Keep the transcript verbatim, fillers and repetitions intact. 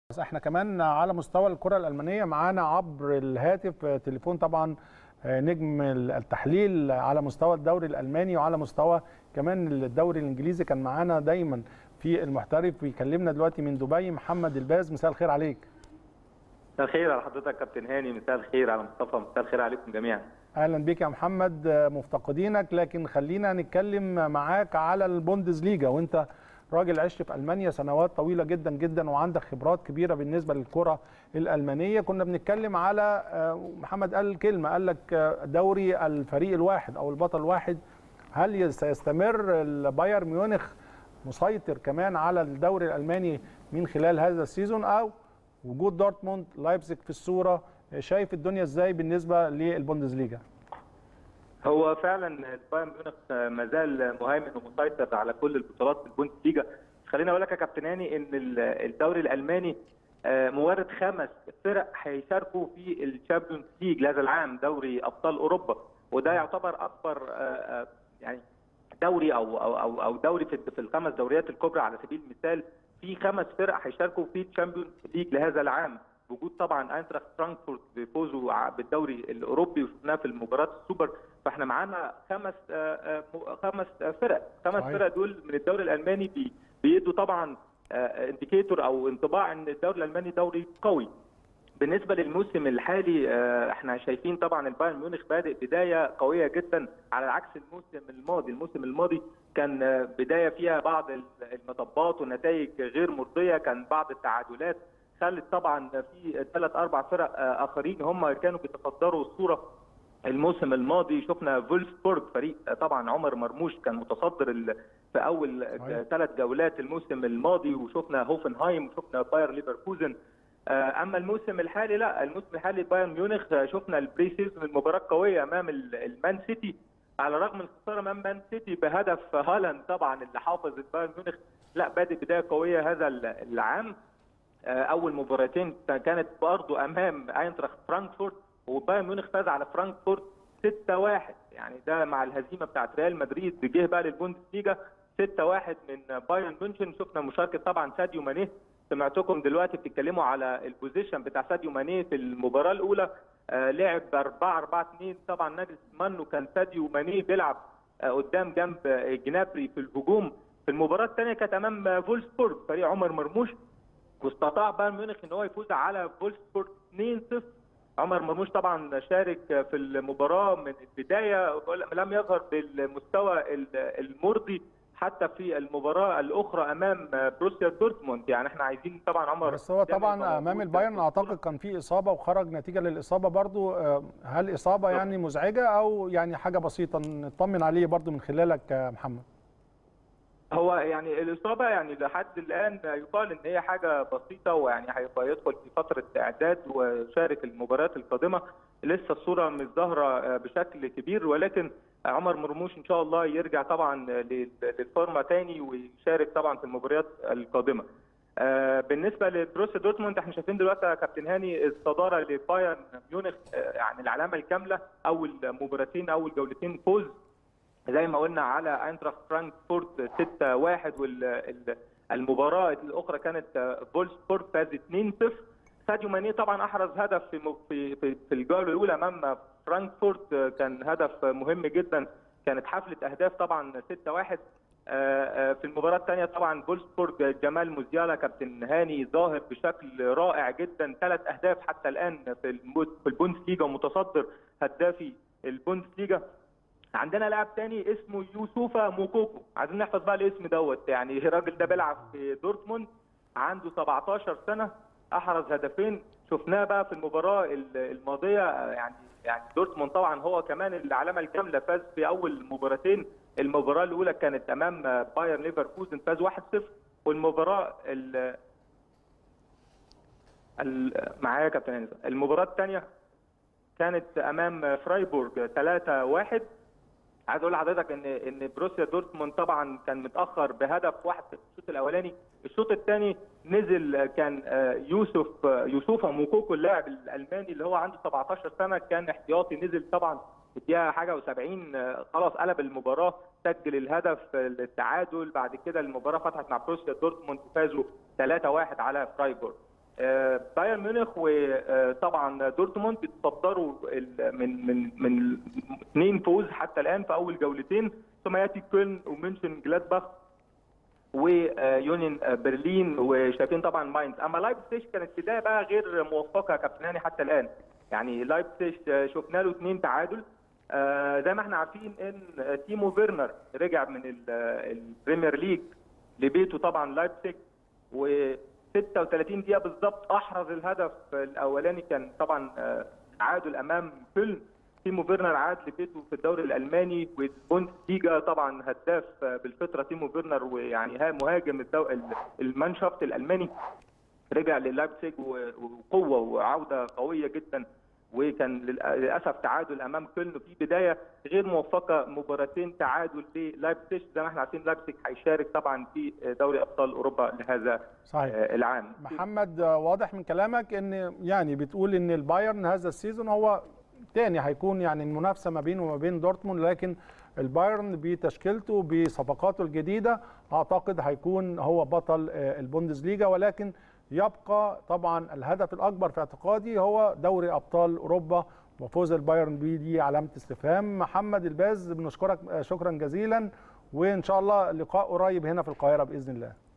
بس احنا كمان على مستوى الكرة الألمانية معانا عبر الهاتف تليفون طبعا نجم التحليل على مستوى الدوري الألماني وعلى مستوى كمان الدوري الإنجليزي، كان معانا دايما في المحترف ويكلمنا دلوقتي من دبي. محمد الباز، مساء الخير عليك. مساء الخير على حضرتك كابتن هاني، مساء الخير على مصطفى، مساء الخير عليكم جميعا. اهلا بك يا محمد، مفتقدينك، لكن خلينا نتكلم معاك على البوندسليجا، وانت راجل عشت في المانيا سنوات طويله جدا جدا وعندك خبرات كبيره بالنسبه للكره الالمانيه. كنا بنتكلم على محمد قال كلمه، قال لك دوري الفريق الواحد او البطل الواحد، هل سيستمر البايرن ميونخ مسيطر كمان على الدوري الالماني من خلال هذا السيزون، او وجود دورتموند لايبزيج في الصوره؟ شايف الدنيا ازاي بالنسبه للبوندسليجا؟ هو فعلا البايرن ميونخ ما زال مهيمن ومسيطر على كل البطولات في البوندسليجا. خليني اقول لك يا كابتن هاني ان الدوري الالماني موارد خمس فرق هيشاركوا في الشامبيونز ليج لهذا العام، دوري ابطال اوروبا، وده يعتبر اكبر يعني دوري او او او دوري في الخمس دوريات الكبرى. على سبيل المثال في خمس فرق هيشاركوا في الشامبيونز ليج لهذا العام، وجود طبعا اينتراخت فرانكفورت بفوزه بالدوري الاوروبي وشفناه في المباراه السوبر. فاحنا معانا خمس خمس فرق، خمس فرق دول من الدوري الالماني بيدوا طبعا انديكيتور او انطباع ان الدوري الالماني دوري قوي. بالنسبه للموسم الحالي احنا شايفين طبعا البايرن ميونخ بادئ بدايه قويه جدا على عكس الموسم الماضي. الموسم الماضي كان بدايه فيها بعض المطبات ونتائج غير مرضيه، كان بعض التعادلات خلت طبعا في ثلاث اربع فرق اخرين هم كانوا بيتصدروا الصوره. الموسم الماضي شفنا فولفسبورغ، فريق طبعا عمر مرموش كان متصدر في اول ثلاث جولات الموسم الماضي، وشفنا هوفنهايم وشفنا باير ليفركوزن. اما الموسم الحالي لا، الموسم الحالي بايرن ميونخ شفنا البري سيزون المباراه قويه امام المان سيتي، على الرغم من الخساره امام مان سيتي بهدف هالاند طبعا اللي حافظ البايرن ميونخ، لا بادئ بدايه قويه هذا العام. اول مباراتين كانت برضه امام اينتراخت فرانكفورت، وبايرن ميونخ فاز على فرانكفورت ستة واحد، يعني ده مع الهزيمه بتاعت ريال مدريد جه بقى للبوندسليجا ستة واحد من بايرن ميونخ. شفنا مشاركه طبعا ساديو ماني، سمعتكم دلوقتي بتتكلموا على البوزيشن بتاع ساديو ماني في المباراه الاولى، آه لعب أربعة أربعة اثنين طبعا ناجلزمان، وكان ساديو ماني بيلعب آه قدام جنب آه جنابري في الهجوم. في المباراه الثانيه كانت امام آه فولسبورغ فريق عمر مرموش، واستطاع بايرن ميونخ ان هو يفوز على فولسبورغ اثنين صفر. عمر مرموش طبعا شارك في المباراه من البدايه، لم يظهر بالمستوى المرضي حتى في المباراه الاخرى امام بروسيا دورتموند. يعني احنا عايزين طبعا عمر، بس هو طبعا امام البايرن اعتقد كان في اصابه وخرج نتيجه للاصابه برضو. هل اصابه يعني مزعجه او يعني حاجه بسيطه نطمن عليه برضو من خلالك يا محمد؟ هو يعني الاصابه يعني لحد الان يقال ان هي حاجه بسيطه، ويعني هيبقى يدخل في فتره اعداد وشارك المباريات القادمه. لسه الصوره مش ظاهره بشكل كبير، ولكن عمر مرموش ان شاء الله يرجع طبعا للفورمه تاني ويشارك طبعا في المباريات القادمه. بالنسبه لبروسيا دورتموند احنا شايفين دلوقتي يا كابتن هاني الصداره لبايرن ميونخ، يعني العلامه الكامله، اول مباراتين اول جولتين فوز زي ما قلنا على اينتراخت فرانكفورت ستة واحد، والمباراه الاخرى كانت فولسبورغ فاز اثنين صفر. ساديو ماني طبعا احرز هدف في في في الجوله الاولى امام فرانكفورت، كان هدف مهم جدا، كانت حفله اهداف طبعا ستة واحد. في المباراه الثانيه طبعا فولسبورغ جمال موزيالا كابتن هاني ظاهر بشكل رائع جدا، ثلاث اهداف حتى الان في البوندسليجا ومتصدر هدافي البوندسليجا. عندنا لاعب تاني اسمه يوسوفا موكوكو، عايزين نحفظ بقى الاسم دوت، يعني الراجل ده بيلعب في دورتموند، عنده سبعتاشر سنه، احرز هدفين شفناه بقى في المباراه الماضيه. يعني يعني دورتموند طبعا هو كمان العلامه الكامله، فاز في اول مباراتين. المباراه الاولى كانت امام باير ليفركوزن فاز واحد صفر، والمباراه ال معايا يا كابتن، المباراه الثانيه كانت امام فرايبورغ ثلاثة واحد. عايز اقول لحضرتك ان ان بروسيا دورتموند طبعا كان متاخر بهدف واحد في الشوط الاولاني، الشوط الثاني نزل كان يوسف يوسوفا موكوكو اللاعب الالماني اللي هو عنده سبعتاشر سنه، كان احتياطي، نزل طبعا في الدقيقه حاجه وسبعين خلاص قلب المباراه، سجل الهدف التعادل. بعد كده المباراه فتحت مع بروسيا دورتموند وفازوا ثلاثة واحد على فرايبورغ. بايرن ميونخ وطبعا دورتموند بيتصدروا من من من اثنين فوز حتى الان في اول جولتين، ثم ياتي كولن ومنشن جلادباخ ويونين برلين، وشايفين طبعا ماينز. اما لايبزيج كانت بدايه بقى غير موفقه يا كابتن هاني حتى الان. يعني لايبزيج شفنا له اثنين تعادل. آه زي ما احنا عارفين ان تيمو فيرنر رجع من البريمير ليج لبيته طبعا لايبزيج، و ستة وثلاثين دقيقه بالظبط احرز الهدف الاولاني، كان طبعا آه تعادل امام كولن. تيمو فيرنر عاد لبيته في الدوري الالماني والبوندسليجا، طبعا هداف بالفطره تيمو فيرنر، ويعني مهاجم المانشافت الالماني. رجع للايبزيج وقوه وعوده قويه جدا، وكان للاسف تعادل امام كولن في بدايه غير موفقه، مباراتين تعادل للايبزيج. زي ما احنا عارفين لايبزيج هيشارك طبعا في دوري ابطال اوروبا لهذا صحيح. العام. محمد، واضح من كلامك ان يعني بتقول ان البايرن هذا السيزون هو تاني هيكون يعني المنافسه ما بينه وما بين دورتموند، لكن البايرن بتشكيلته بصفقاته الجديده اعتقد هيكون هو بطل البوندسليجا، ولكن يبقى طبعا الهدف الاكبر في اعتقادي هو دوري ابطال اوروبا، وفوز البايرن بيه دي علامه استفهام. محمد الباز بنشكرك شكرا جزيلا، وان شاء الله لقاء قريب هنا في القاهره باذن الله.